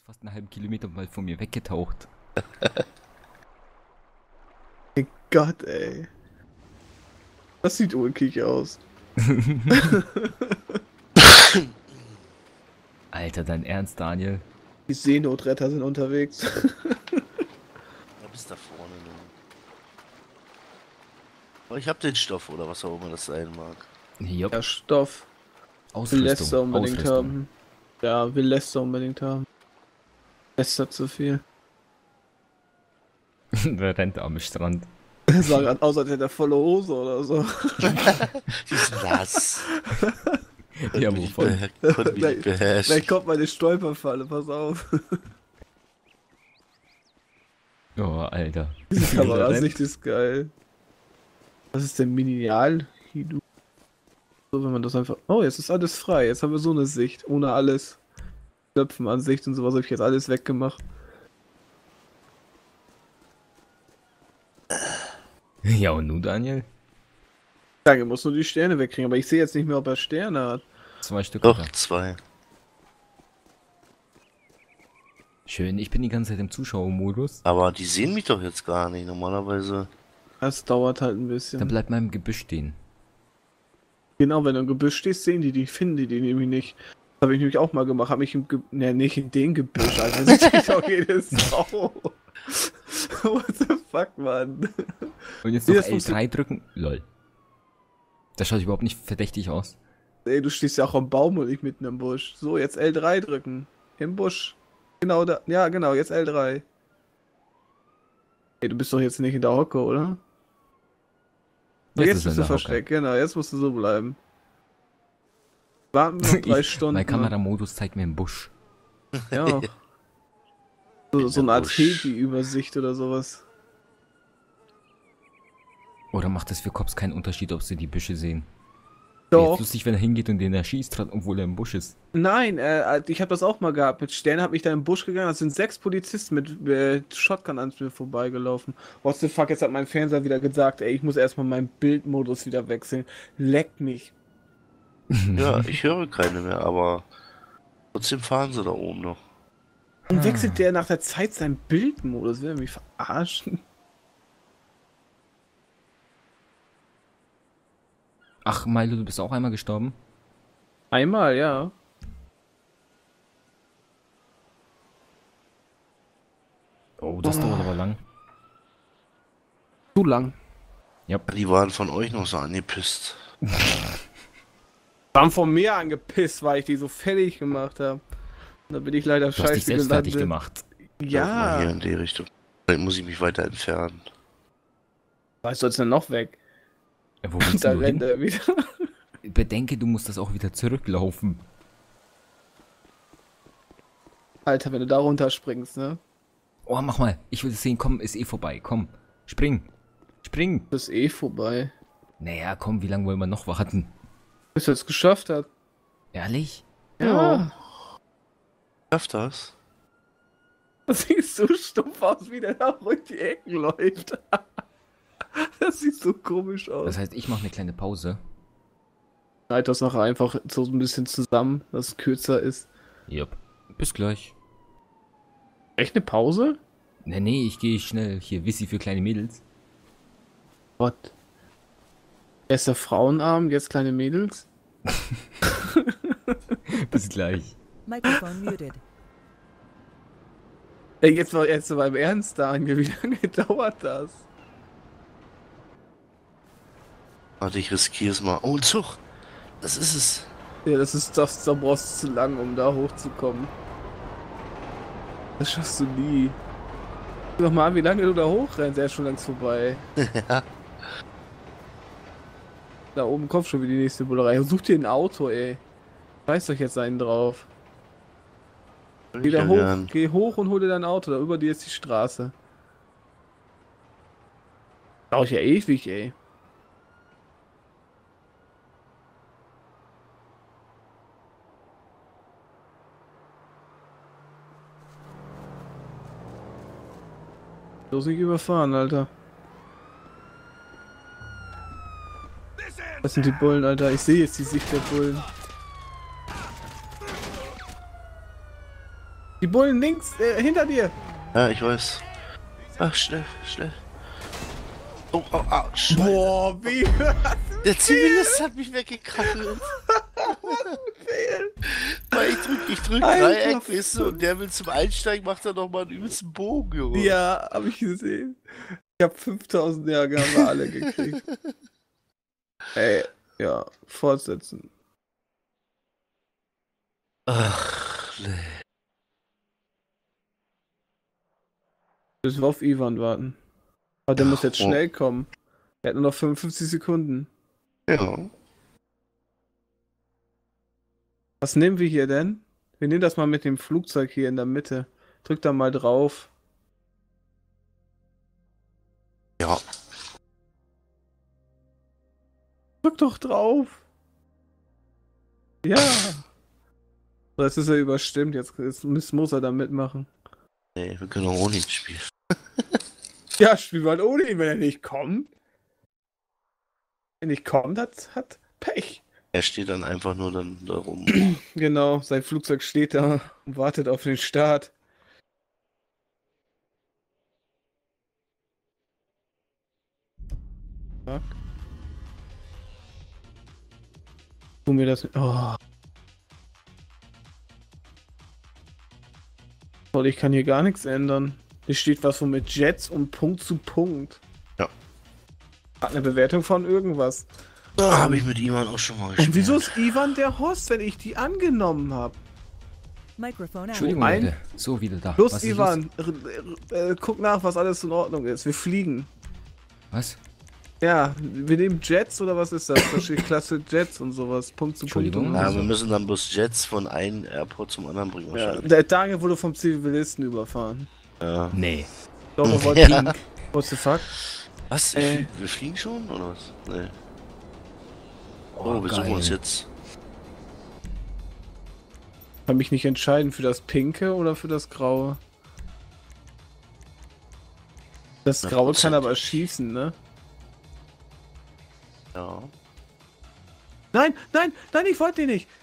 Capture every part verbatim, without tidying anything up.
fast einen halben Kilometer mal von mir weggetaucht. Mein Gott, ey. Das sieht ulkig aus. Alter, dein Ernst, Daniel? Die Seenotretter sind unterwegs. Ja, bis da vorne. Ne? Aber ich hab den Stoff oder was auch immer das sein mag. Jupp. Ja, Stoff. Will Lester unbedingt Ausrüstung. haben. Ja, will Lester unbedingt haben. Lester zu viel. Wer rennt am Strand? Er sah gerade aus, als hätte er volle Hose oder so. Die ist nass. Ja, wovon? Konnte mich nicht beherrschen. Vielleicht kommt meine Stolperfalle, pass auf. Oh, Alter. Diese Wie der rennt. Kamerasicht ist geil. Was ist denn Minial-Hidu? So, wenn man das einfach... Oh, jetzt ist alles frei. Jetzt haben wir so eine Sicht. Ohne alles. Knöpfenansicht und sowas habe ich jetzt alles weggemacht. Ja, und nun, Daniel? Danke, muss nur die Sterne wegkriegen. Aber ich sehe jetzt nicht mehr, ob er Sterne hat. Zwei Stück. Doch, Alter. zwei. Schön, ich bin die ganze Zeit im Zuschauermodus. Aber die sehen mich doch jetzt gar nicht. Normalerweise. Das dauert halt ein bisschen. Dann bleibt mal im Gebüsch stehen. Genau, wenn du im Gebüsch stehst, sehen die die, finden die die nämlich nicht. Das habe ich nämlich auch mal gemacht. Hab mich im Gebüsch, ne, nicht in den Gebüsch, Alter. Das sieht doch jede Sau. What the fuck, Mann? Und jetzt Wie noch das L drei drücken. Lol. Das schaut überhaupt nicht verdächtig aus. Ey, du stehst ja auch am Baum und nicht mitten im Busch. So, jetzt L drei drücken. Im Busch. Genau da. Ja, genau, jetzt L drei. Ey, du bist doch jetzt nicht in der Hocke, oder? Jetzt, jetzt ist er bist in du der versteckt, genau, jetzt musst du so bleiben. Warten wir noch drei Ich- Stunden. Mein Kameramodus zeigt mir im Busch. Ja. So, so eine Art Busch. Heli-Übersicht oder sowas. Oder macht das für Cops keinen Unterschied, ob sie die Büsche sehen? Wäre Doch. jetzt lustig, wenn er hingeht und den er schießt, obwohl er im Busch ist. Nein, äh, ich habe das auch mal gehabt. Mit Stern habe ich da im Busch gegangen. Da sind sechs Polizisten mit äh, Shotgun an mir vorbeigelaufen. What the fuck, jetzt hat mein Fernseher wieder gesagt, ey, ich muss erstmal meinen Bildmodus wieder wechseln. Leck mich. Ja, ich höre keine mehr, aber trotzdem fahren sie da oben noch. Und wechselt der nach der Zeit seinen Bildmodus? Will er mich verarschen? Ach, Milo, du bist auch einmal gestorben? Einmal, ja. Oh, das Oh. dauert aber lang. Zu lang. Ja. Die waren von euch noch so angepisst. Waren von mir angepisst, weil ich die so fertig gemacht habe. Da bin ich leider Du hast dich scheiße selbst fertig gelandet. gemacht. Lauf mal hier Ja. in die Richtung. Vielleicht muss ich mich weiter entfernen. Was soll's denn noch weg? Ja, wo willst Da du rennt hin? er wieder. Bedenke, du musst das auch wieder zurücklaufen. Alter, wenn du da runterspringst, ne? Oh, mach mal. Ich will es sehen. Komm, ist eh vorbei. Komm. Spring. Spring. Das ist eh vorbei. Naja, komm, wie lange wollen wir noch warten? Bis er es geschafft hat. Ehrlich? Ja. Schafft das? Das sieht so stumpf aus, wie der da durch die Ecken läuft. Das sieht so komisch aus. Das heißt, ich mache eine kleine Pause. Schneid das noch einfach so ein bisschen zusammen, dass es kürzer ist. Jupp. Bis gleich. Echt eine Pause? Nee, nee, ich gehe schnell hier Wissi für kleine Mädels. Gott. Erst der Frauenarm, jetzt kleine Mädels. Bis gleich. Microphone muted. Ey, jetzt war jetzt beim Ernst da, wie lange dauert das? Warte, ich riskiere es mal. Oh, ein Zug! Das ist es. Ja, das ist das, da brauchst du zu lang, um da hochzukommen. Das schaffst du nie. Guck doch mal an, wie lange du da hochrennst, der ist schon längst vorbei. Ja. Da oben kommt schon wieder die nächste Bullerei. Such dir ein Auto, ey. Scheiß doch jetzt einen drauf. Geh da Ja, hoch, gern. geh hoch und hol dir dein Auto, da über dir ist die Straße. Brauch ich ja ewig, ey. Bloß nicht überfahren, Alter. Das sind die Bullen, Alter. Ich sehe jetzt die Sicht der Bullen. Die Bullen links, äh, hinter dir. Ja, ich weiß. Ach, schnell, schnell. Oh, oh, oh, Scheiße. Boah, wie. Der Zivilist hat mich weggekrackelt. Weil ich drück, ich drück Alter, Dreieck, weißt du, und der will zum Einsteigen, macht er noch mal einen übelsten Bogen, Junge. Ja, hab ich gesehen. Ich hab fünftausend Jahre haben wir alle gekriegt. Ey, ja, fortsetzen. Ach, nee. Müssen wir auf Ivan warten. Aber der muss jetzt Oh. schnell kommen. Er hat nur noch fünfundfünfzig Sekunden. Ja. Was nehmen wir hier denn? Wir nehmen das mal mit dem Flugzeug hier in der Mitte. Drück da mal drauf. Ja. Drück doch drauf. Ja. So, jetzt ist er überstimmt. Jetzt, jetzt muss, muss er da mitmachen. Nee, wir können auch ohne ihn spielen. Ja, spielen wir halt ohne ihn, wenn er nicht kommt. Wenn er nicht kommt, hat, hat Pech. Er steht dann einfach nur dann da rum. Genau, sein Flugzeug steht da und wartet auf den Start. Fuck. Tu mir das. Oh. Toll, ich kann hier gar nichts ändern. Hier steht was von mit Jets und Punkt zu Punkt. Ja. Hat eine Bewertung von irgendwas. Da habe ich mit Ivan auch schon mal gespielt. Und wieso ist Ivan der Host, wenn ich die angenommen habe? Microphone out. Entschuldigung, Ein- Leute. So, wieder da. Los, Was ist Ivan, r- r- äh, guck nach, was alles in Ordnung ist. Wir fliegen. Was? Ja, wir nehmen Jets oder was ist das? Da steht Klasse Jets und sowas. Punkt zu Punkt. Entschuldigung. und Ja, so. wir müssen dann bloß Jets von einem Airport zum anderen bringen Ja, wahrscheinlich. der Daniel wurde vom Zivilisten überfahren. Ja. Nee. Doch, er wollte Ja. pink. What the fuck? Was? Äh. Wir fliegen schon oder was? Nee. Oh, Oh, wir suchen geil. uns jetzt. Kann mich nicht entscheiden für das Pinke oder für das Graue. Das Ja, Graue kann Prozent. aber schießen, ne? Ja. Nein, nein, nein, ich wollte den nicht.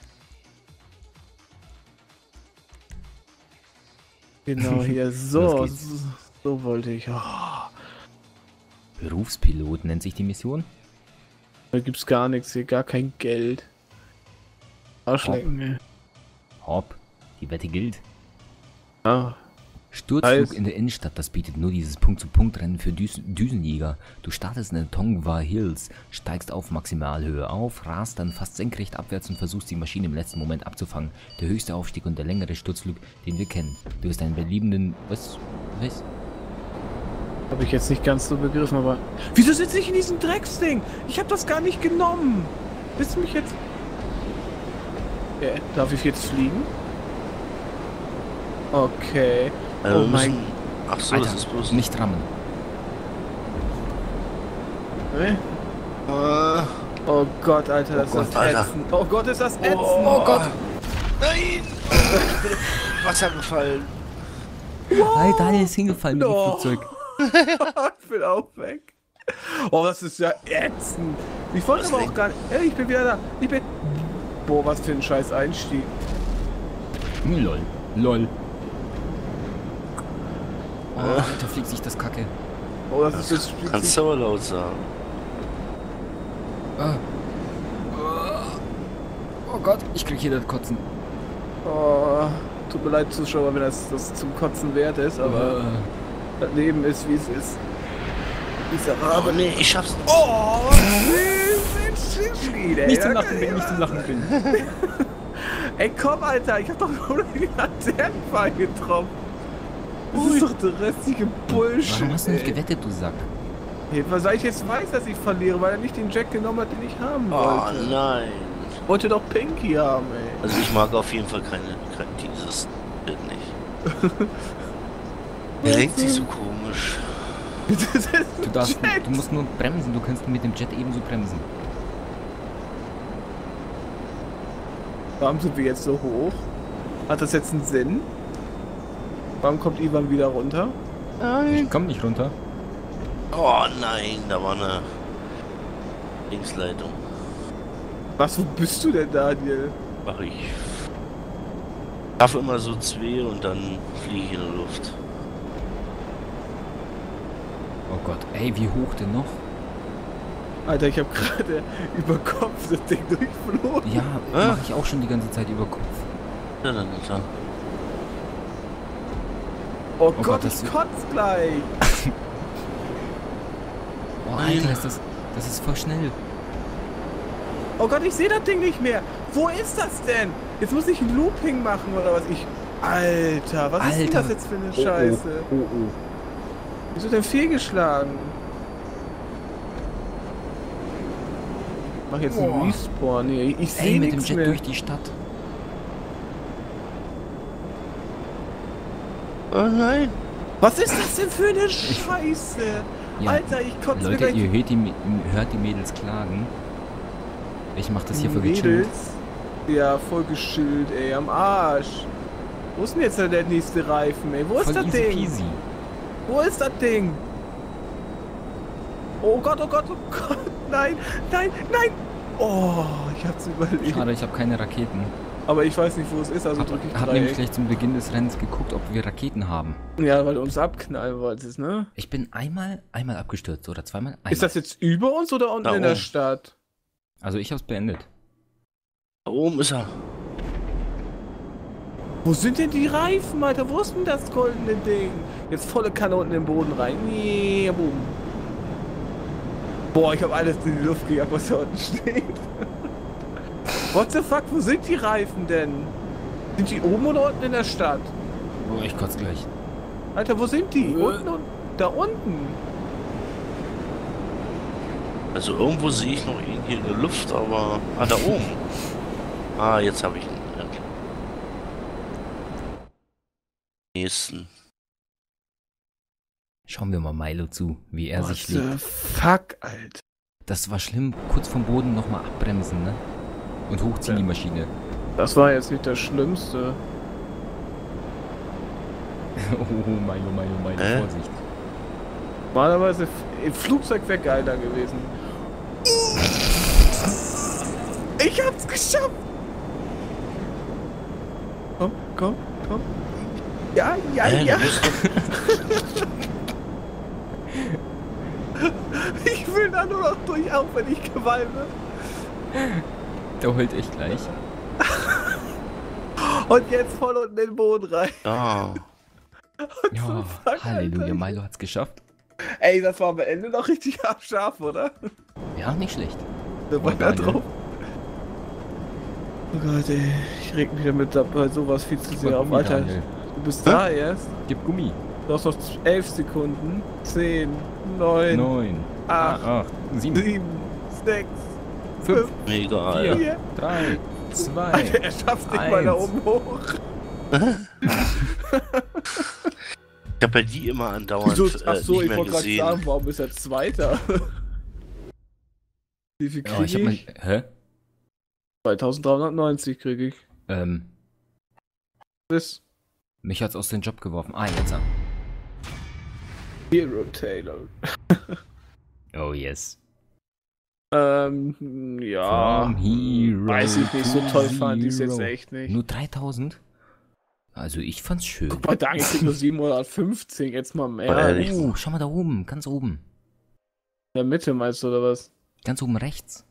Genau, hier, so, Los geht's. so, so wollte ich. Oh, Berufspilot nennt sich die Mission. da gibt's gar nichts hier, gar kein Geld. Arschlecken, ey. Hopp. Die Wette gilt. Ah, Sturzflug Heiß. in der Innenstadt, das bietet nur dieses Punkt-zu-Punkt-Rennen für Düs Düsenjäger. Du startest in den Tongva Hills, steigst auf Maximalhöhe auf, rast dann fast senkrecht abwärts und versuchst die Maschine im letzten Moment abzufangen. Der höchste Aufstieg und der längere Sturzflug, den wir kennen. Du wirst einen beliebenden... Was? Was? habe ich jetzt nicht ganz so begriffen, aber... Wieso sitze ich in diesem Drecksding? Ich habe das gar nicht genommen. Willst du mich jetzt... Okay, darf ich jetzt fliegen? Okay. Also Oh wir mein... müssen... Ach so, Alter, das ist bloß... nicht rammen. Äh? Äh, Oh Gott, Alter, das Oh ist Gott, das Alter. ätzend. Oh Gott, ist das ätzend. Oh Gott! Nein! Wasser gefallen. Hey, Daniel ist hingefallen mit dem No. Flugzeug. Ich bin auch weg. Oh, das ist ja ätzend. Ich wollte Was aber denn? auch gar nicht... Ey, ich bin wieder da. Ich bin... Boah, was für ein scheiß Einstieg. Lol. Lol. Oh, Alter, fliegt sich das Kacke. Oh, das ist das Spiel. Kannst du aber laut sagen. Ah. Oh Gott, ich krieg hier das Kotzen. Oh, tut mir leid, Zuschauer, wenn das, das zum Kotzen wert ist, aber das Leben ist, wie es ist. Aber Miserabel. nee, ich schaff's. Oh, ey. Nicht zum Lachen bin, nicht zum Lachen bin. Ey, komm, Alter, ich hab doch nur den Laternenpfeil getroffen. Das ist doch der restliche Bullshit. Warum hast du nicht ey. gewettet, du Sack? Hey, was ich jetzt weiß, dass ich verliere, weil er nicht den Jack genommen hat, den ich haben Oh wollte. nein. Ich wollte doch Pinky haben, ey. Also ich mag auf jeden Fall keine, kein dieses Bild nicht. Er lenkt sich so komisch. Das ist ein Du darfst, Jet. du musst nur bremsen, du kannst mit dem Jet ebenso bremsen. Warum sind wir jetzt so hoch? Hat das jetzt einen Sinn? Warum kommt Ivan wieder runter? Ich komm nicht runter. Oh nein, da war eine Linksleitung. Was, wo bist du denn, Daniel? Mach ich. Schaffe immer so zwei und dann fliege ich in der Luft. Oh Gott, ey, wie hoch denn noch? Alter, ich habe gerade über Kopf das Ding durchflogen. Ja, Ah. mache ich auch schon die ganze Zeit über Kopf. Ja, dann, dann. Oh, Gott, Gott, das- ich kotz gleich. Oh, Nein. Alter, ist das, das ist voll schnell. Oh Gott, ich sehe das Ding nicht mehr. Wo ist das denn? Jetzt muss ich ein Looping machen oder was? Ich. Alter, was ist denn Alter. das jetzt für eine Oh, Scheiße? Oh, oh, oh. Wieso denn fehlgeschlagen? Mach jetzt Boah. einen Respawn. Nee, ich Ey, sehe mit dem nichts Jet mehr. durch die Stadt. Oh nein. Was ist das denn für eine Scheiße? Ja, Alter, ich kotze mir Leute, gleich ihr hört die, M- hört die Mädels klagen. Ich mach das hier für gechillt. Mädels. Ja, voll geschillt, ey, am Arsch. Wo ist denn jetzt der nächste Reifen, ey? Wo ist Voll das easy Ding? peasy. Wo ist das Ding? Oh Gott, oh Gott, oh Gott. Nein, nein, nein. Oh, ich hab's überlebt. Schade, ich habe keine Raketen. Aber ich weiß nicht, wo es ist, also Hab, drücke ich hab nämlich Dreieck. gleich zum Beginn des Rennens geguckt, ob wir Raketen haben. Ja, weil du uns abknallen wolltest, ne? Ich bin einmal, einmal abgestürzt oder zweimal. Einmal. Ist das jetzt über uns oder unten Da in der oben. Stadt? Also ich hab's beendet. Da oben ist er. Wo sind denn die Reifen, Alter? Wo ist denn das goldene Ding? Jetzt volle Kanne unten in den Boden rein. Nee, boom. Boah, ich habe alles in die Luft gejagt, was da unten steht. What the fuck, wo sind die Reifen denn? Sind die oben oder unten in der Stadt? Boah, ich kotze gleich. Alter, wo sind die? Äh. Unten und da unten. Also irgendwo sehe ich noch ihn hier in der Luft, aber... Ah, da oben. Ah, jetzt habe ich ihn. Ja. Nächsten. Schauen wir mal Milo zu, wie er What sich the legt. fuck, Alter. Das war schlimm. Kurz vom Boden nochmal abbremsen, ne? Und hochziehen Ja. die Maschine. Das war jetzt nicht das Schlimmste. Oh, Milo, Milo, Milo, Hä? Vorsicht. Normalerweise f- im Flugzeug wäre geiler gewesen. Ich hab's geschafft! Komm, komm, komm. Ja, ja, Hä, ja. du bist doch- Ich will da nur noch durch, auch wenn ich qualme. Der heult echt gleich. Und jetzt voll unten in den Boden rein. Ja. Ja, fuck, Halleluja, Alter. Milo hat's geschafft. Ey, das war am Ende noch richtig scharf, oder? Ja, nicht schlecht. Da war Oh, da geil, drauf. Oh Gott, ey. Ich reg mich damit dabei sowas viel zu sehr auf. Gummi, Alter, Daniel. du bist da jetzt. Gib Gummi. Du hast noch elf Sekunden. zehn, neun, Neun, acht, acht, sieben, sieben, sechs, fünf, Mir egal. vier, vier. drei, zwei. Alter, er schafft nicht mal da eins. oben hoch. Ich habe ja die immer andauernd Wieso? äh, Ach so, nicht ich mehr wollte gerade gesehen. sagen, warum ist er Zweiter? Wie viel Ja, krieg ich ich? hab mal. Hä? zweitausenddreihundertneunzig krieg ich. Ähm, Bis mich hat's aus dem Job geworfen. Ah, jetzt. er. Hero Taylor. Oh yes. Ähm, ja. From hero Weiß ich nicht, so to toll fand ich es jetzt zero. echt nicht. Nur dreitausend? Also ich fand's schön. Guck mal, Daniel kriegt nur siebenhundertfünfzig, jetzt mal mehr. Ehrlich? In Oh, schau mal da oben, ganz oben. der Mitte meinst du, oder was? Ganz oben rechts.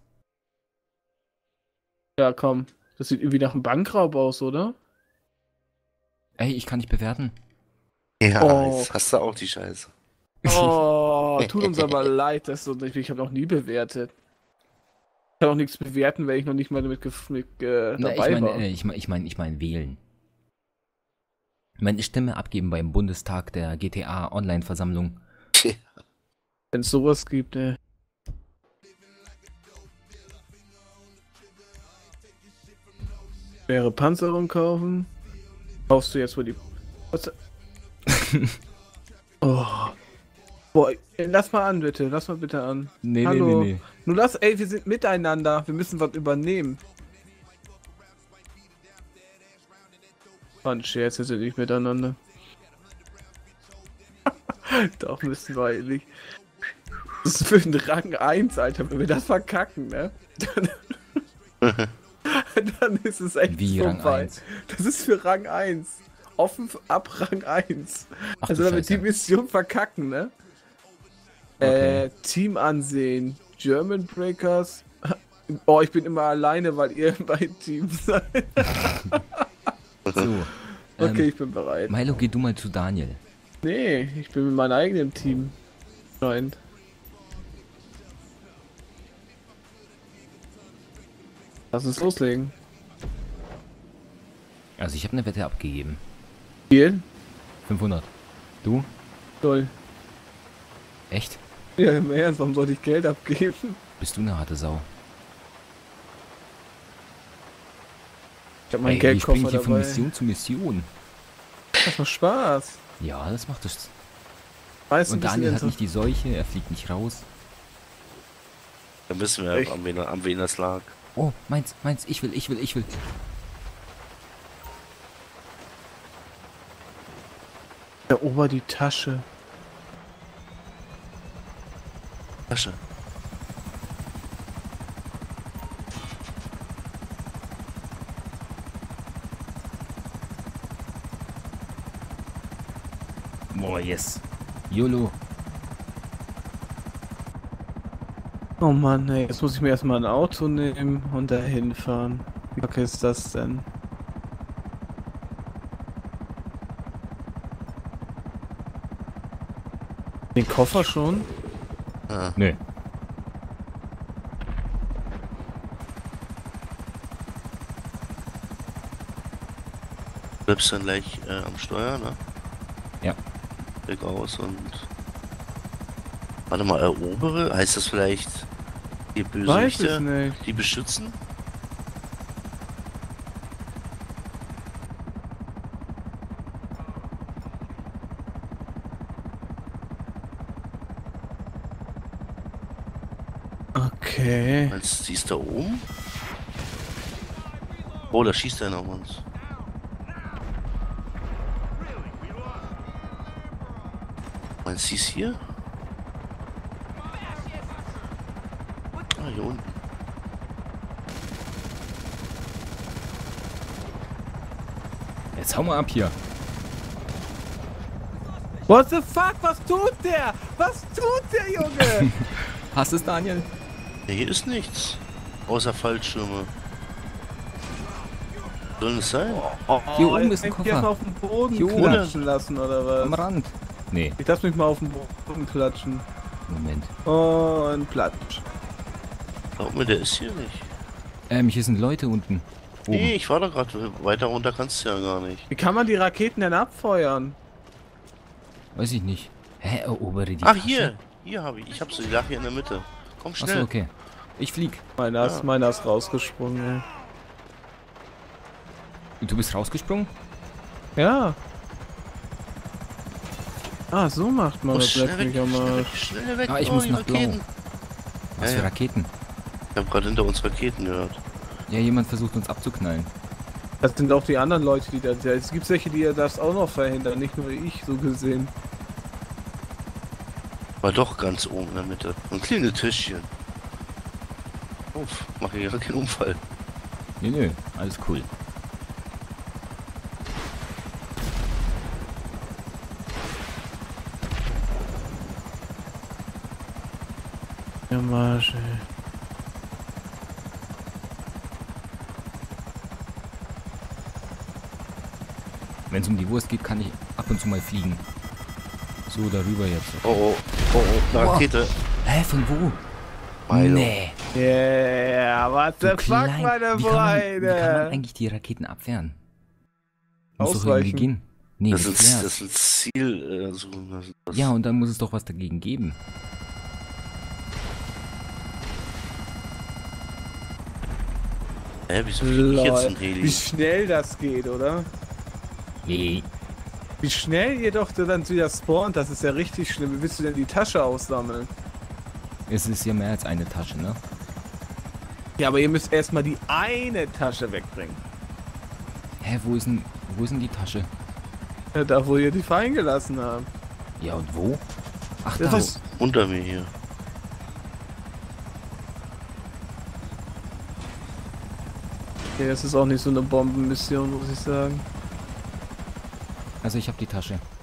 Ja, komm. Das sieht irgendwie nach einem Bankraub aus, oder? Ey, ich kann nicht bewerten. Ja, Oh. jetzt hast du auch die Scheiße. Oh, tut uns aber leid, dass du nicht. Ich habe noch nie bewertet. Ich kann auch nichts bewerten, weil ich noch nicht mal mit, gef- mit äh, Na, ich dabei meine, war. äh, ich meine, ich meine, ich meine wählen. Meine Stimme abgeben beim Bundestag der G T A Online-Versammlung. Wenn es sowas gibt, ne. Schwere Panzerung kaufen. Kaufst du jetzt wohl die. Was? Oh. Boah, ey, lass mal an, bitte. Lass mal bitte an. Nee, Hallo. nee, nee, Nur lass, ey, wir sind miteinander. Wir müssen was übernehmen. War ein Scherz, wir sind nicht miteinander. Doch, müssen wir eigentlich. Das ist für den Rang eins, Alter, wenn wir das verkacken, ne? Dann dann ist es echt Wie Rang vorbei. eins? Das ist für Rang eins. Offen ab Rang eins. Ach, Also du damit die Scheiße. Mission verkacken, ne? Okay. Äh, Team ansehen. German Breakers. Oh, ich bin immer alleine, weil ihr bei Team seid. So. Okay, Ähm, ich bin bereit. Milo, geh du mal zu Daniel. Nee, ich bin mit meinem eigenen Team. Freund. Lass uns loslegen. Also ich habe eine Wette abgegeben. Viel? fünfhundert. Du? Toll. Echt? Ja, im Ernst, warum sollte ich Geld abgeben? Bist du eine harte Sau? Ich hab meinen Ey, wir springen Geldkoffer hier von dabei. Mission zu Mission. Das macht Spaß. Ja, das macht es. Weißt du, Und ein bisschen Daniel hat inter- nicht die Seuche, er fliegt nicht raus. Dann wissen wir, Echt? an wen, an wen das lag. Oh, meins, meins, ich will, ich will, ich will. Erober die Tasche. Tasche. Boah, yes. YOLO. Oh Mann, ey, jetzt muss ich mir erstmal ein Auto nehmen und dahin fahren. Wie kacke ist das denn? Den Koffer schon? Ah, Nö. bleibst dann gleich äh, am Steuer, ne? Ja. Weg aus und... Warte mal, erobere? Heißt das vielleicht die Weiß es Bösewichte, nicht. die beschützen? Okay. Meinst du, die ist da oben? Oh, da schießt einer auf uns. Meinst du, die ist hier? Ah, hier unten. Jetzt hau mal ab hier. What the fuck? Was tut der? Was tut der, Junge? Hast du es, Daniel? Ja, hier ist nichts. Außer Fallschirme. Soll es sein? Oh, Hier oben jetzt ist ein kann ich erst Koffer. mal auf den Boden Hier oben. klatschen lassen, oder Am was? Rand. Nee, Ich lass mich mal auf den Boden klatschen. Moment. Und platsch. Glaub mir, der ist hier nicht. Ähm, hier sind Leute unten. Oben. Nee, ich war da gerade. Weiter runter kannst du ja gar nicht. Wie kann man die Raketen denn abfeuern? Weiß ich nicht. Hä, erobere die Ach, Tasche? hier. Hier habe ich. Ich hab sie. Die lag hier in der Mitte. Komm schnell. Achso, okay. Ich flieg. Meiner ist, Ja. meiner ist rausgesprungen, Und du bist rausgesprungen? ey. Ja. Ah, so macht man Oh, das schnell letztlich weg, am schnell weg, Arsch. schnell weg. Ah, ich oh, muss die nach Blau. Raketen. Was Ja, für ja. Raketen? Ich habe gerade hinter uns Raketen gehört. Ja, jemand versucht uns abzuknallen. Das sind auch die anderen Leute, die da sind. Es gibt welche, die das auch noch verhindern, nicht nur ich, so gesehen. War doch ganz oben in der Mitte. Ein kleines Tischchen. Uff, mach hier gar keinen Unfall. Nö, nö, alles cool. Ja, Marsch, ey. Wenn es um die Wurst geht, kann ich ab und zu mal fliegen. So, darüber jetzt. Oh, oh, oh, oh, eine Boah. Rakete. Hä, von wo? Milo. Nee. Yeah, what the Du fuck, klein. meine wie, kann man, wie kann man Freunde? eigentlich die Raketen abwehren? Muss doch irgendwie Ausweichen. gehen. Nee, Das das ist, das ist ein Ziel. Äh, so, das, das Ja, und dann muss es doch was dagegen geben. Hä, wieso fliege ich jetzt ein Lol. Wie Heli? schnell das geht, oder? Nee. Wie schnell ihr doch dann wieder spawnt, das ist ja richtig schlimm. Wie willst du denn die Tasche aussammeln? Es ist ja mehr als eine Tasche, ne? Ja, aber ihr müsst erstmal die eine Tasche wegbringen. Hä, wo ist denn, wo ist denn die Tasche? Ja, da, wo ihr die fallen gelassen habt. Ja, und wo? Ach, Ja, da. was? Unter mir hier. Okay, das ist auch nicht so eine Bombenmission, muss ich sagen. Also ich habe die Tasche.